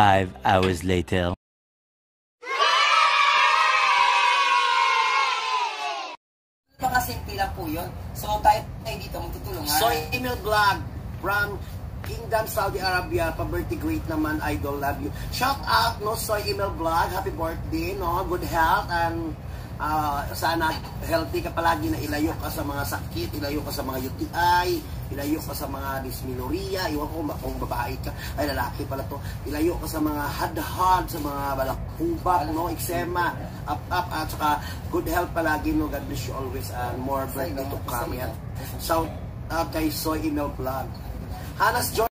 5 hours later. Mga simple lang po yun. So tayo dito magtutulungan. So, email vlog from Kingdom, Saudi Arabia. Pa-birthday great naman, idol, love you. Shout out, no, Soy email vlog. Happy birthday, no, good health, and sana healthy ka palagi, na ilayo ka sa mga sakit, ilayo ka sa mga UTI, ilayo ka sa mga dysmenorrhea, iwan ko kung babae ka, ay lalaki pala to, ilayo ka sa mga had-had, sa mga balakubak, no, eczema, up, at saka good health palagi, no, God bless you always, and more birthday to come, yan. Shout out kay Soy email vlog. Hannah's Joy.